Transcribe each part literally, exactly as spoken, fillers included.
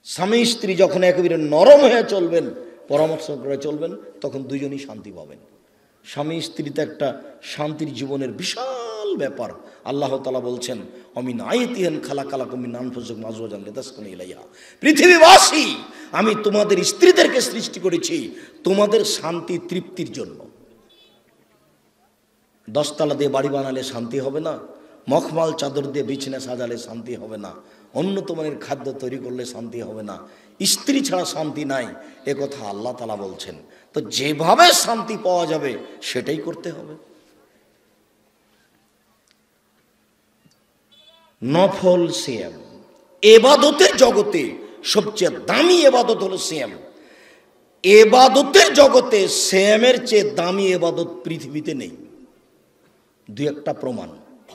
স্বামী স্ত্রী যখন একেবারে নরম হয়ে চলবেন, পরামর্শ করে চলবেন, তখন দুজনই শান্তি পাবেন। স্বামী স্ত্রীতে একটা শান্তির জীবনের বিশাল ব্যাপার। আল্লাহ তাআলা বলছেন, অমিন আয়াতিহিন খালাকালাকুম মিন আনফুসিকুম আজওয়াজান লিতাসকুনু ইলাইহা, পৃথিবীবাসী আমি তোমাদের স্ত্রীদেরকে সৃষ্টি করেছি তোমাদের শান্তি তৃপ্তির জন্য। দশতলা দিয়ে বাড়ি বানালে শান্তি হবে না, মখমাল চাদর দিয়ে বিছানা সাজালে শান্তি হবে না, উন্নত মানের খাদ্য তৈরি করলে শান্তি হবে না, স্ত্রী ছাড়া শান্তি নাই, এ কথা আল্লাহ তাআলা বলছেন। তো যেভাবে শান্তি পাওয়া যাবে সেটাই করতে হবে। নফল সিয়াম, এবাদতের জগতে সবচেয়ে দামি এবাদত হলো সিয়াম। এবাদতের জগতে সিয়ামের চেয়ে দামি এবাদত পৃথিবীতে নেই। দুই একটা প্রমাণ।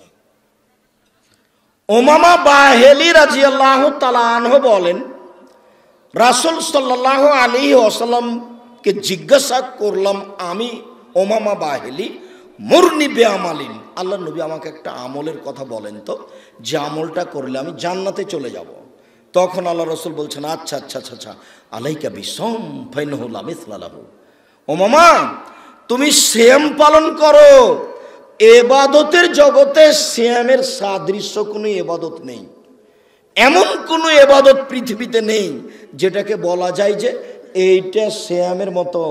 উমামা বাহেলি রাদিয়াল্লাহু তাআলা আনহু বলেন, রাসূল সাল্লাল্লাহু আলাইহি ওয়াসাল্লামকে জিজ্ঞাসা করলাম, আমি উমামা বাহেলি, মুরনি বিআমালিন, আল্লাহর নবী আমাকে একটা আমলের কথা বলেন তো, যে আমলটা করলে আমি জান্নাতে চলে যাব। তখন আল্লাহ রাসূল বলছেন, আচ্ছা আচ্ছা আচ্ছা আলাইকা বিসম ফাইনহু লা মিসলা লাহু। উমামা তুমি সিয়াম পালন করো। এবাদতের জগতে সিয়ামের সাদৃশ্য কোনো এবাদত নেই। এমন কোনো এবাদত পৃথিবীতে নেই যেটাকে বলা যায় যে এইটা সিয়ামের মতো।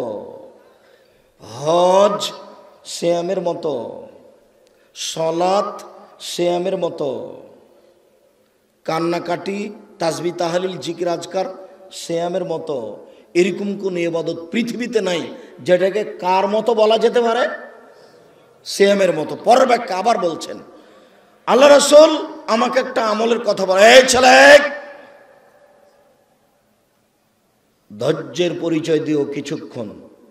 হজ সিয়ামের মতো, সালাত সিয়ামের মতো, কান্নাকাটি, তাসবিহ তাহলিল জিকির আজকার সিয়ামের মতো। এরকম কোন ইবাদত পৃথিবীতে নাই যেটাকে কার মতো বলা যেতে পারে, সিয়ামের মতো। পরের ব্যাখ্যা আবার বলছেন, আল্লাহ রাসূল আমাকে একটা আমলের কথা বলে, এই ছেলে ধৈর্যের পরিচয় দিও কিছুক্ষণ।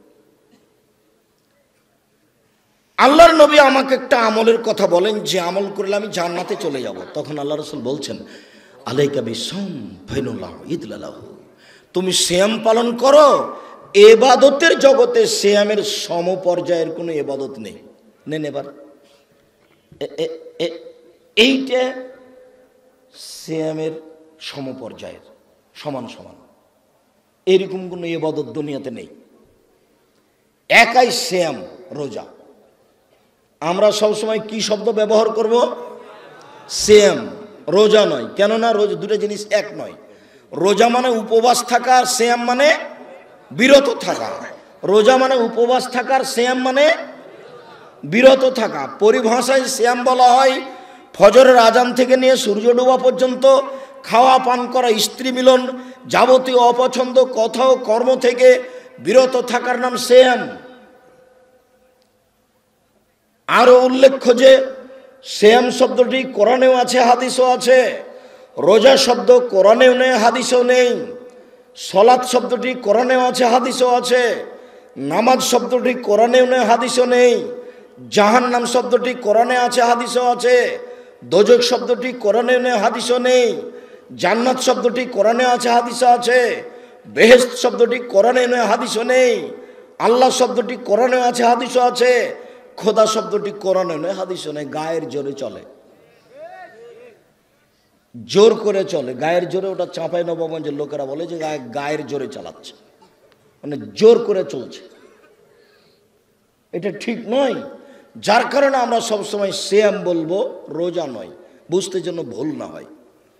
আল্লাহর নবী আমাকে একটা আমলের কথা বলেন, যে আমল করলে আমি জান্নাতে চলে যাব। তখন আল্লাহ রাসূল বলছেন, আলাইকা বিসম ফাইনুল্লাহু ইদলালাহু, তুমি সিয়াম পালন করো। এবাদতের জগতে সিয়ামের সমপর্যায়ের কোনো এবাদত নেই। নেন এবার এইটা সিয়ামের সমপর্যায়ের, সমান সমান, এরকম কোনো ইবাদত দুনিয়াতে নেই। একাই সিয়াম, রোজা। আমরা সবসময় কি শব্দ ব্যবহার করব? সিয়াম, রোজা নয়। কেননা রোজা দুটো জিনিস এক নয়। রোজা মানে উপবাস থাকা, আর সিয়াম মানে বিরত থাকা। রোজা মানে উপবাস থাকা, আর সিয়াম মানে বিরত থাকা। পরিভাষায় সিয়াম বলা হয় ফজরের আজান থেকে নিয়ে সূর্য ডোবা পর্যন্ত খাওয়া পান করা, স্ত্রী মিলন, যাবতীয় অপছন্দ কথা ও কর্ম থেকে বিরত থাকার নাম সিয়াম। আরো উল্লেখ্য যে সিয়াম শব্দটি কোরআনেও আছে, হাদিসও আছে। রোজা শব্দ কোরআনেও নেই, হাদিসেও নেই। সালাত শব্দটি কোরআনেও আছে, হাদিসও আছে। নামাজ শব্দটি কোরআনেও নেই, হাদিসও নেই। জাহান্নাম শব্দটি কোরআনে আছে, হাদিসও আছে। দোজখ শব্দটি কোরআনেও নেই, হাদিসও নেই। জান্নাত শব্দটি কোরআনে আছে, হাদিসও আছে। বেহেশত শব্দটি কোরআনে নেই, হাদিসও নেই। আল্লাহ শব্দটি কোরআনে আছে, হাদিসও আছে। খোদা শব্দটি কোরআনে নেই, হাদিসও নেই। গায়ের জোরে চলে, জোর করে চলে, গায়ের জোরে। ওটা চাঁপাই নবাবগঞ্জের লোকেরা বলে যে গায়ের জোরে চালাচ্ছে, মানে জোর করে চলছে। এটা ঠিক নয়। যার কারণে আমরা সবসময় সিয়াম বলবো, রোজা নয়, বুঝতে জন্য ভুল না হয়।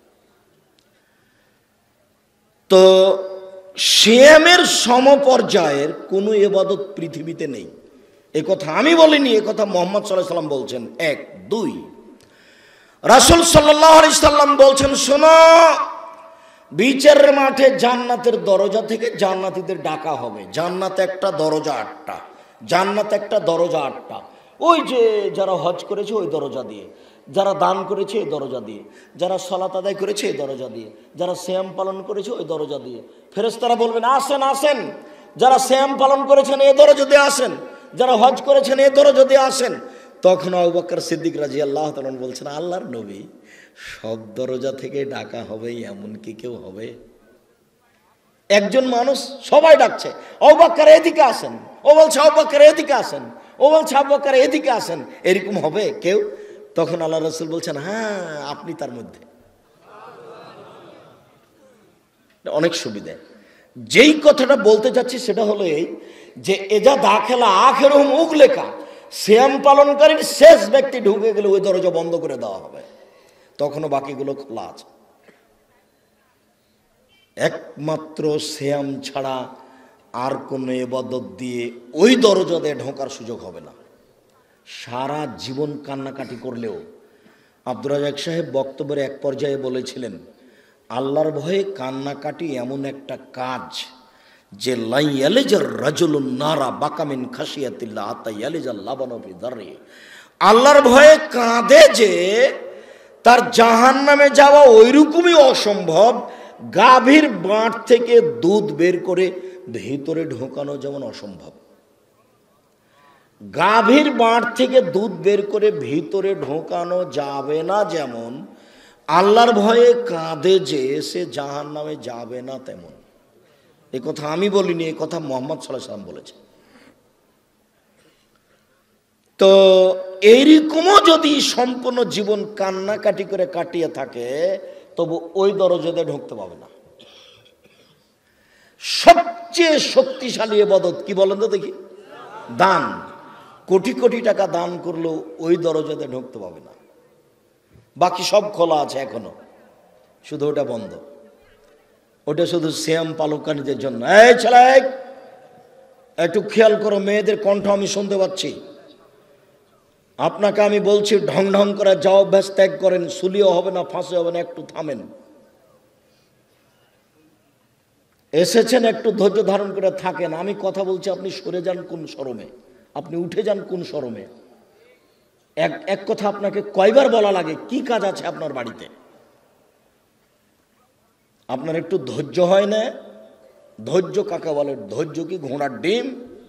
তো সিয়ামের সমপর্যায়ের কোনো ইবাদত পৃথিবীতে নেই। এ কথা আমি বলিনি, এ কথা মুহাম্মদ সাল্লাল্লাহু আলাইহি সাল্লাম বলছেন। এক। দুই, রাসূল সাল্লাল্লাহু আলাইহি সাল্লাম বলছেন, শোনো, বিচারের মাঠে জান্নাতের দরজা থেকে জান্নাতীদের ডাকা হবে। জান্নাত একটা, দরজা আটটা। জান্নাত একটা, দরজা আটটা। ওই যে যারা হজ করেছে ওই দরজা দিয়ে, যারা দান করেছে ওই দরজা দিয়ে, যারা সালাত আদায় করেছে ওই দরজা দিয়ে, যারা সিয়াম পালন করেছে ওই দরজা দিয়ে। ফেরেশতারা বলবেন, আসেন আসেন, যারা সিয়াম পালন করেছেন এই দরজা দিয়ে আসেন, যারা হজ করেছেন এই দরজা দিয়ে আসেন। তখন আবু বকর সিদ্দিক রাদিয়াল্লাহু তাআলা বলছেন, আল্লাহর নবী, সব দরজা থেকে ডাকা হবে এমন কি কেউ হবে? একজন মানুষ সবাই ডাকছে, আবু বকর এদিকে আসেন, ও বলছে আবু বকর এদিকে আসেন, ও বলছে আবু বকর এদিকে আসেন, এরকম হবে কেউ? তখন আল্লাহ রাসূল বলছেন, হ্যাঁ আপনি তার মধ্যে। অনেক সুবিধা। যেই কথাটা বলতে যাচ্ছি সেটা হলো এই যে এজা দাখেলা আখেরুহুম উগলেকা, সিয়াম পালনকারীর শেষ ব্যক্তি ঢুকে গেলে ওই দরজা বন্ধ করে দেওয়া হবে, তখনও বাকিগুলো খোলা আছে। একমাত্র সিয়াম ছাড়া আর কোনো ইবাদত দিয়ে ওই দরজা দিয়ে ঢোকার সুযোগ হবে না। সারা জীবন কান্নাকাটি করলেও আব্দুর রাজ্জাক সাহেব বক্তব্যের এক পর্যায়ে বলেছিলেন, আল্লাহর ভয়ে কান্নাকাটি এমন একটা কাজ যে লাই ইয়ালিজার রাজুলুন নারা বাকামিন খাশিয়াতিল্লাহ আতা ইয়ালিজাল লাবানু ফি দাররি, আল্লাহর ভয়ে কাঁদে যে তার জাহান্নামে যাওয়া ওইরকমই অসম্ভব গাভীর বাঁট থেকে দুধ বের করে ভিতরে ঢোকানো যেমন অসম্ভব। গাভীর বাঁট থেকে দুধ বের করে ভিতরে ঢোকানো যাবে না যেমন, আল্লাহর ভয়ে কাঁদে যে সে জাহান্নামে যাবে না তেমন। এ কথা আমি বলিনি, এ কথা মুহাম্মদ সাল্লাল্লাহু আলাইহি ওয়াসাল্লাম বলেছেন। তো এইরকমও যদি সম্পূর্ণ জীবন কান্নাকাটি করে কাটিয়ে থাকে তবু ওই দরজাতে ঢুকতে পাবে না। সবচেয়ে শক্তিশালী ইবাদত কি বলেন তো দেখি? দান। কোটি কোটি টাকা দান করলেও ওই দরজাতে ঢুকতে পাবে না। বাকি সব খোলা আছে এখনো, শুধু ওটা বন্ধ। ওটা শুধু সিয়াম পালনকারীদের জন্য। এই ছেলে একটু খেয়াল করো, মেয়েদের কণ্ঠ আমি শুনতে পাচ্ছি। আপনাকে আমি বলছি ঢং ঢং করে যাও, অভ্যাস ত্যাগ করেন, সুলিও হবে না, ফাঁসে হবে না, একটু থামেন। এসেছেন একটু ধৈর্য ধারণ করে থাকেন। আমি কথা বলছি, আপনি সরে যান কোন শরমে, আপনি উঠে যান কোন শরমে। এক এক কথা আপনাকে কয়বার বলা লাগে? কি কাজ আছে আপনার বাড়িতে? আপনার একটু ধৈর্য হয় না? ধৈর্য কাকে বলে? ধৈর্য কি ঘোড়ার ডিম?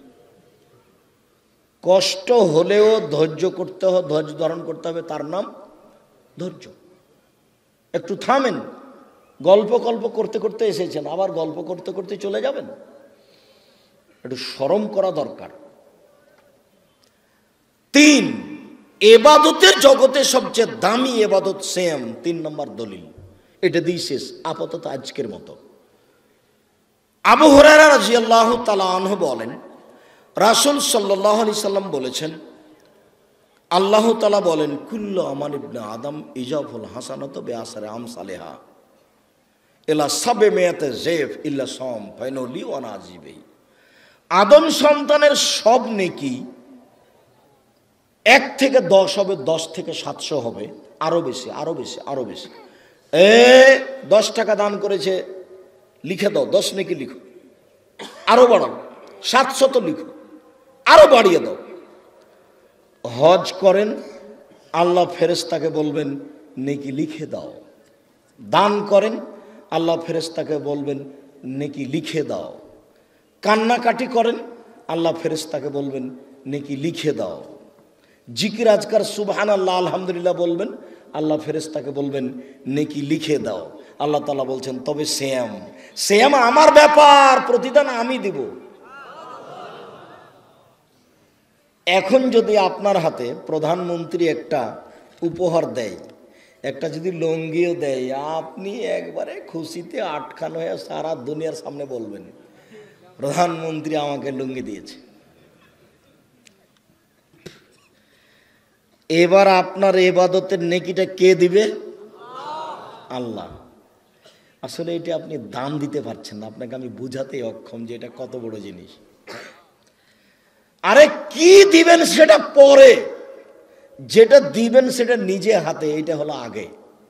কষ্ট হলেও ধৈর্য করতে হবে, ধৈর্য ধারণ করতে হবে, তার নাম ধৈর্য। একটু থামেন। গল্প গল্প করতে করতে এসেছেন, আবার গল্প করতে করতে চলে যাবেন? একটু শরম করা দরকার। তিন, এবাদতের জগতে সবচেয়ে দামি এবাদত সিয়াম। তিন নম্বর দলিল, এটা দিয়ে শেষ আপাতত আজকের মতো। আবু হুরায়রা রাদিয়াল্লাহু তাআলা আনহু বলেন, রাসূল সাল্লাল্লাহু আলাইহি সাল্লাম বলেছেন, আল্লাহ তাআলা বলেন, কুল্লু আমাল ইবনে আদম ইজাফুল হাসানাতু বিআশরি আমসালিহা ইলা সাবমিয়াতি যায়ফ ইল্লা সাম ফাইনালি ওয়া নাজিবি। আদম সন্তানের সব নেকি এক থেকে দশ হবে, দশ থেকে সাতশো হবে, আরো বেশি আরো বেশি আরো বেশি। এ দশ টাকা দান করেছে, লিখে দাও, দশ নেকি লিখো, আরো বাড়াও, সাতশত লিখো, আরো বাড়িয়ে দাও। হজ করেন, আল্লাহ ফেরেশতাকে বলবেন নেকি লিখে দাও। দান করেন, আল্লাহ ফেরেশতাকে বলবেন নেকি লিখে দাও। কান্নাকাটি করেন, আল্লাহ ফেরেশতাকে বলবেন নেকি লিখে দাও। জিকির আজকার সুবহানাল্লাহ আলহামদুলিল্লাহ বলবেন, আল্লাহ ফেরেশতাকে বলবেন নেকি লিখে দাও। আল্লাহ তাআলা বলছেন, তবে সিয়াম, সিয়াম আমার ব্যাপার, প্রতিদান আমি দিব। এখন যদি আপনার হাতে প্রধানমন্ত্রী একটা উপহার দেয়, একটা যদি লুঙ্গিও দেয়, আপনি একবারে খুশিতে আটখান হয়ে সারা দুনিয়ার সামনে বলবেন, প্রধানমন্ত্রী আমাকে লুঙ্গি দিয়েছে। এবার আপনার ইবাদতের নেকিটা কে দিবে? আল্লাহ। আসলে এটা আপনি দাম দিতে পারছেন না, আপনাকে আমি বুঝাতে অক্ষম যে এটা কত বড় জিনিস। আরে কি দিবেন সেটা পরে, যেটা দিবেন সেটা নিজে হাতে, এটা হলো আগে।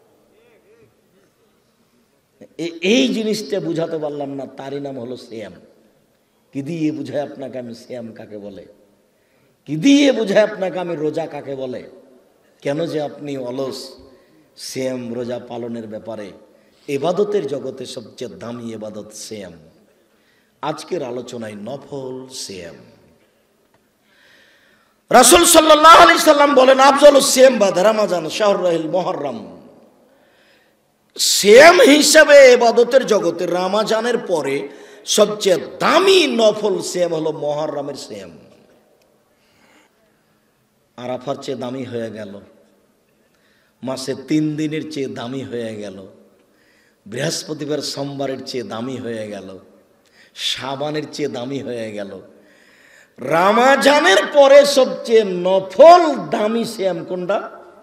এই জিনিসটা বুঝাতে পারলাম না, তারই নাম হলো সিয়াম। কি দিয়ে বুঝায় আপনাকে আমি সিয়াম কাকে বলে? কি দিয়ে বুঝায় আপনাকে আমি রোজা কাকে বলে? কেন যে আপনি অলস সিয়াম রোজা পালনের ব্যাপারে? ইবাদতের জগতে সবচেয়ে দামি ইবাদত সিয়াম। আজকের আলোচনায় নফল সিয়াম। রাসূল সাল্লাল্লাহু আলাইহি সাল্লাম বলেন, আফজালুস সিয়াম বাদা রমাজান শাহরুল মুহররম। সিয়াম হিসাবে ইবাদতের জগতে রমজানের পরে সবচেয়ে দামি নফল সিয়াম হলো মুহররমের সিয়াম। আরাফার চেয়ে দামি হয়ে গেল, মাসে তিন দিনের চেয়ে দামি হয়ে গেল, বৃহস্পতিবার সোমবারের চেয়ে দামি হয়ে গেল, সাবানের চেয়ে দামি হয়ে গেল। রমজানের পরে সবচেয়ে নফল দামি সিয়াম কোনটা?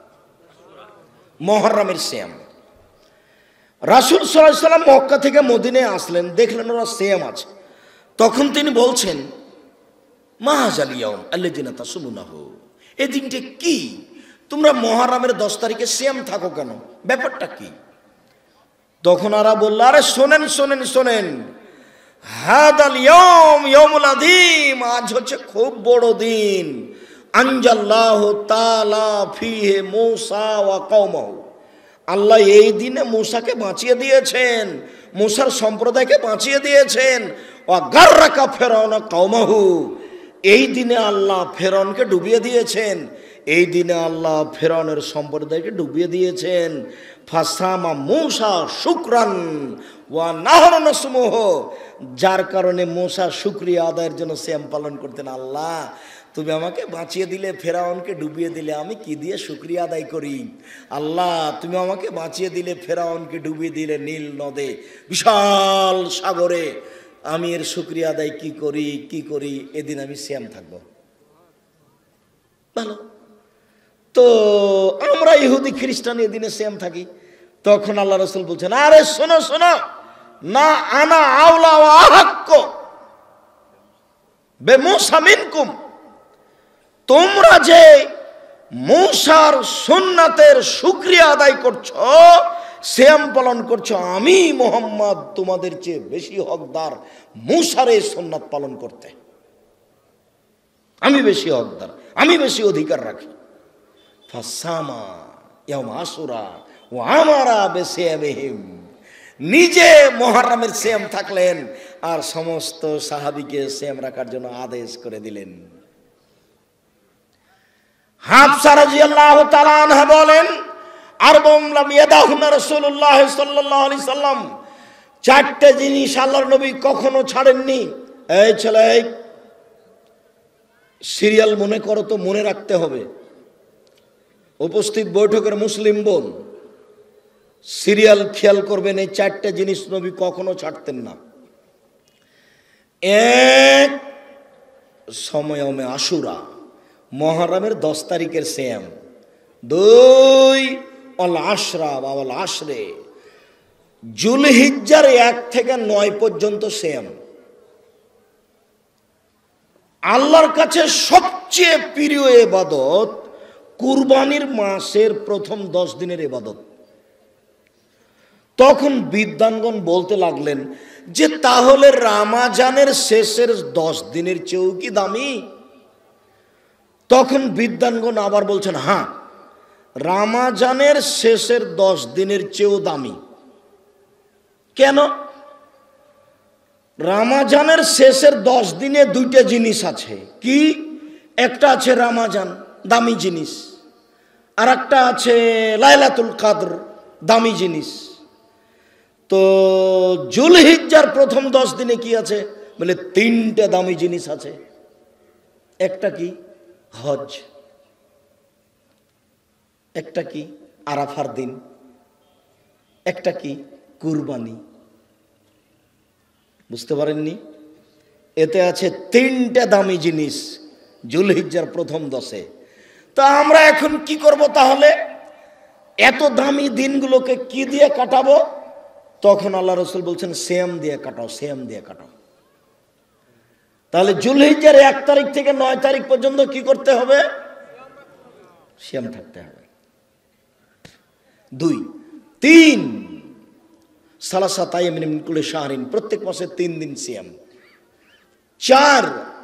মুহররমের সিয়াম। রাসূল সাল্লাল্লাহু আলাইহি ওয়াসাল্লাম মক্কা থেকে মদিনায় আসলেন, দেখলেন ওরা সিয়াম আছে। তখন তিনি বলছেন, মা হাযাল ইয়াউম আল্লাযিনা তাসুমুনাহু, এই দিনটা কি? তোমরা মুহররমের দশ তারিখে সিয়াম থাকো কেন? ব্যাপারটা কি? তখন ওরা বলল, আরে শোনেন শোনেন শোনেন, হাদাল ইয়াউম ইয়াউমুল আযীম, আজ হচ্ছে খুব বড় দিন। আনজাল্লাহু তাআলা ফিহি মূসা ওয়া কওমাহু, আল্লাহ এই দিনে মূসাকে বাঁচিয়ে দিয়েছেন, মূসার সম্প্রদায়কে বাঁচিয়ে দিয়েছেন। ওয়া গাররাকা ফিরআউনা কওমাহু, এই দিনে আল্লাহ ফেরাউনকে ডুবিয়ে দিয়েছেন, এই দিনে আল্লাহ ফেরাউনের সম্প্রদায়কে ডুবিয়ে দিয়েছেন। ফাসামা মূসা শুকরান ওয়া নাহরা নাসমুহ, যার কারণে মূসা শুকরিয়া আদায়ের জন্য সিয়াম পালন করতেন। আল্লাহ তুমি আমাকে বাঁচিয়ে দিলে, ফেরাউনকে ডুবিয়ে দিলে, আমি কি দিয়ে শুকরিয়া আদায় করি? আল্লাহ তুমি আমাকে বাঁচিয়ে দিলে, ফেরাউনকে ডুবিয়ে দিলে নীল নদে, বিশাল সাগরে, আমি এর শুকরিয়া আদায় কি করি কি করি? এদিন আমি সিয়াম থাকবো। ভালো তো, আমরা ইহুদি খ্রিস্টান এদিনে সিয়াম থাকি। তখন আল্লাহ রাসূল বলছেন, আরে শোনো শোনো, না আনা আওলা ওয়া আহাক্ক বিমূসা মিনকুম, তোমরা যে মূসার সুন্নাতের শুকরিয়া আদায় করছো, সিয়াম পালন করছো, আমি মুহাম্মদ তোমাদের চেয়ে বেশি হকদার মূসার এই সুন্নাত পালন করতে। আমি বেশি হকদার, আমি বেশি অধিকার রাখি। ফাসামা ইয়াউম আশুরা ওয়া আমারা বিসিয়ামিহিম, নিজে মুহররমের সিয়াম থাকলেন আর সমস্ত সাহাবীকে সিয়াম রাখার জন্য আদেশ করে দিলেন। হাফসা রাদিয়াল্লাহু তাআলা আনহা বলেন, আরবাউন লাম ইয়াদাহুনা রাসূলুল্লাহ সাল্লাল্লাহু আলাইহি সাল্লাম, চারটে জিনিস আল্লাহর নবী কখনো ছাড়েননি। এই ছেলে, সিরিয়াল মনে করো তো, মনে রাখতে হবে। উপস্থিত বৈঠকের মুসলিম বোন, সিরিয়াল খেয়াল করবেন, এই চারটে জিনিস নবী কখনো ছাড়তেন না। এক, সময়মে আশুরা, মুহররমের দশ তারিখের সিয়াম। দুই, অল আশরা বা অল আশরে, জুলহিজ্জার এক থেকে নয় পর্যন্ত সিয়াম। আল্লাহর কাছে সবচেয়ে প্রিয় ইবাদত কুরবানির মাসের প্রথম দশ দিনের ইবাদত। তখন বিদ্বানগণ বলতে লাগলেন যে তাহলে রমজানের শেষের দশ দিনের চেয়েও কি দামি? তখন বিদ্বানগণ আবার বলছেন, হ্যাঁ, রমজানের শেষের দশ দিনের চেয়েও দামি। কেন? রমজানের শেষের দশ দিনে দুইটা জিনিস আছে। কি? একটা আছে রমজান, দামি জিনিস, আর একটা আছে লাইলাতুল কদর, দামি জিনিস। তো জুলহিজ্জার প্রথম দশ দিনে কি আছে? বলে তিনটা দামি জিনিস আছে। একটা কি? হজ। একটা কি? আরাফার দিন। একটা কি? কুরবানি। বুঝতে পারেননি? এতে আছে তিনটা দামি জিনিস জুলহিজ্জার প্রথম দশে। তা আমরা এখন কি করব তাহলে? এত দামি দিনগুলোকে কি দিয়ে কাটাবো? তখন আল্লাহ রাসূল বলছেন, সিয়াম দিয়ে কাটাও, সিয়াম দিয়ে কাটাও। তাহলে জুলহিজ্জার এক তারিখ থেকে নয় তারিখ পর্যন্ত কি করতে হবে? সিয়াম থাকতে হবে। দুই, তিন, সালাসাত আইয়ামিন মিন কুল্লি শাহরিন, প্রত্যেক মাসে তিন দিন সিয়াম। চার,